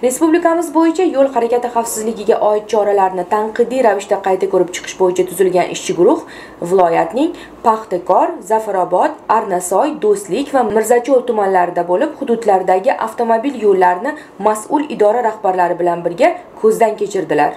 Respublikamiz bo'yicha yo'l harakati xavfsizligiga oid choralarni tanqidiy ravishda qayta ko'rib chiqish bo'yicha tuzilgan ishchi guruh viloyatning Paxtakor, Zafarobod, Arnasoy, Do'stlik va Mirzacho'l tumanlarida bo'lib, hududlardagi avtomobil yo'llarini mas'ul idora rahbarlari bilan birga ko'zdan kechirdilar.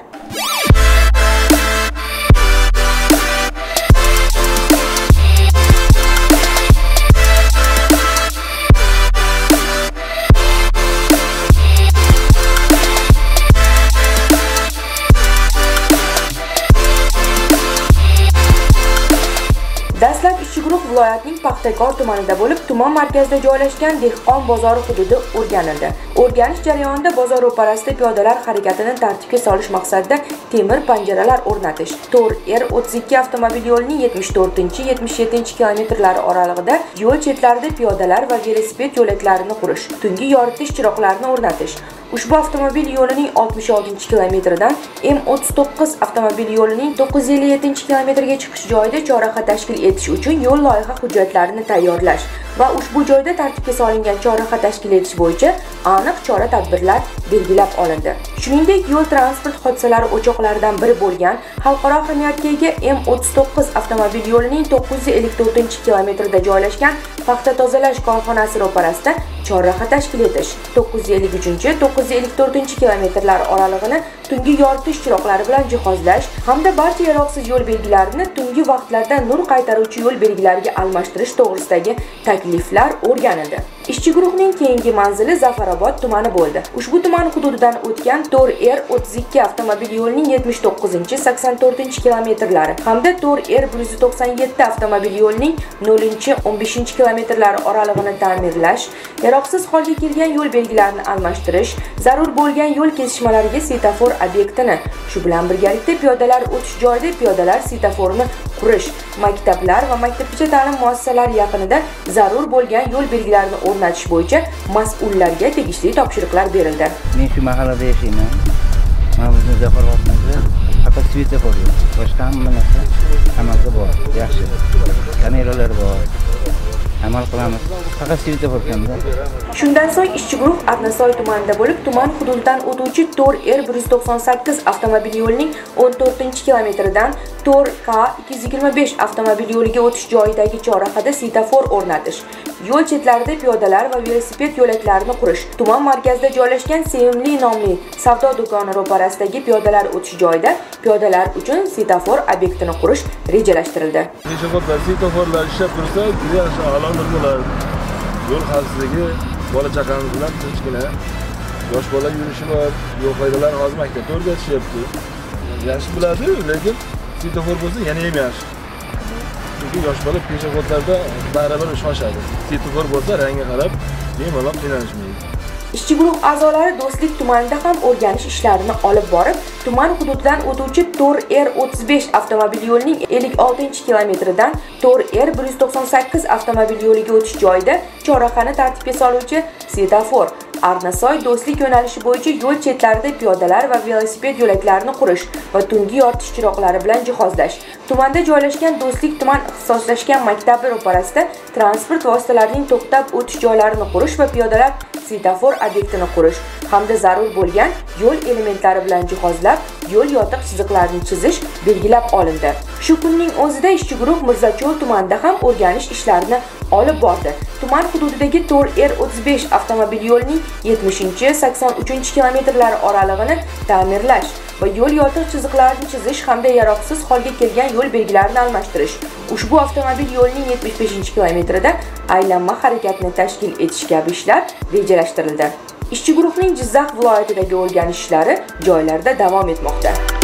Dastlab ishchi guruh viloyatning Paxtakor tumanida bo'lib, tuman markazida joylashgan dehqon bozori hududi o'rganildi. O'rganish jarayonida bozor ro'parasida piyodalar harakatini tartibga solish maqsadida temir panjaralar o'rnatish, To'r R32 avtomobil yo'lining 74-77 kilometrlari oralig'ida yo'l chetlarida piyodalar va velosiped yo'laklarini qurish, tungi yoritish chiroqlarini o'rnatish, ushbu avtomobil yo'lining 66 kilometridan M39 avtomobil yo'lining 957 kilometrga chiqish joyida chorraha tashkil etish uchun yo'l loyiha hujjatlarini tayyorlash va ushbu joyda tartibga solingan chorraha tashkil etish bo'yicha aniq chora-tadbirlar belgilab olindi. Shuningdek, yo'l transport hodisalari o'choqlaridan biri bo'lgan xalqaro ahamiyatga ega M39 avtomobil yo'lining 954 kilometrida joylashgan paxta tozalash korxonasi ro'parasida chorraha tashkil etish, 953-954 kilometrlar oralig'ini tungi yoritish chiroqlari bilan jihozlash hamda barcha yaroqsiz yo'l belgilarini tungi vaqtlarda nur qaytaruvchi yo'l belgilariga almashtirish to'g'risidagi takliflar o'rganildi. Ishchi guruhning keyingi manzili Zafarobod tumani bo'ldi. Ushbu tuman hududidan o'tgan To'r R32 avtomobil yo'lining 79-84 kilometrlari hamda To'r R197 avtomobil yo'lining 0-15 kilometrlari oralig'ini ta'mirlash, yaroqsiz holga kelgan yo'l belgilarini almashtirish, zarur bo'lgan yo'l kesishmalariga svetofor obyektini, shu bilan birgalikda piyodalar o'tish joyida piyodalar svetoforini qurish, maktablar va maktabgacha ta'lim muassasalari yaqinida zarur bo'lgan yo'l belgilarini o'rnatish bo'yicha mas'ullarga tegishli topshiriqlar berildi. Men shu mahallada yashayman. Mana bizning Zafarobodda faqat svetofor yo'q. Boshqa hamma narsa amalda bor. Yaxshi. Kameralar bor. Amal qilamiz. Faqat svetofor kamda. Shundan so'ng ishchi guruh Arnasoy tumanida bo'lib, tuman hududidan o'tuvchi To'r R198 avtomobil yo'lining 14-kilometridan To'r K225 avtomobil yo'liga o'tish joyidagi chorrahada svetofor o'rnatish, yo'l chetlarida piyodalar va velosiped yo'laklarini qurish, tuman markazida joylashgan Sevimli nomli savdo do'koni ro'parasidagi piyodalar o'tish joyida piyodalar uchun svetofor obyektini qurish rejalashtirildi. Svetoforlar ishlab tursa, juda yaxshi a'lo bo'ladi. Yo'l xavfsizligi bola chaqamiz bilan tinchgina yosh bola yurishi bor, yo'l qoidalari hozir maktabda o'rgatishyapti. Yaxshi bo'ladi, lekin svetofor bo'lsa yana ham yaxshi. Chunki yosh bola peshoqotlarda baribir shoshadi. Svetofor bo'lsa rangiga qarab bemalol qiynalishmaydi. Ishchi guruh a'zolari Do'stlik tumanida ham o'rganish ishlarini olib borib, tuman hududidan o'tuvchi To'r R35 avtomobil yo'lining 56-kilometridan To'r R198 avtomobil yo'liga o'tish joyida chorrahani tartibga soluvchi svetofor, Arnasoy Do'stlik yo'nalishi bo'yicha yo'l chetlarida piyodalar va velosiped yo'laklarini qurish va tungi yoritish chiroqlari bilan jihozlash, tumanda joylashgan Do'stlik tuman ixtisoslashgan maktabi ro'parasida transport vositalarining to'xtab o'tish joylarini qurish va piyodalar svetofor obyektini qurish hamda zarur bo'lgan yo'l elementlari bilan jihozlab, yo'l yotiq chiziqlarini chizish belgilab olindi. Shu kunning o'zida ishchi guruh Mirzacho'l tumanida ham o'rganish ishlarini olib bordi. Tuman hududidagi To'r R35 avtomobil yo'lining 70-83 kilometrlari oralig'ini ta'mirlash va yo'l yotiq chiziqlarini chizish hamda yaroqsiz holga kelgan yo'l belgilarini almashtirish. Ushbu avtomobil yo'lining 75-kilometrida aylanma harakatni tashkil etish kabi ishlar rejalashtirildi. Ishchi guruhning Jizzax viloyatidagi o'rganish ishlari joylarda davom etmoqda.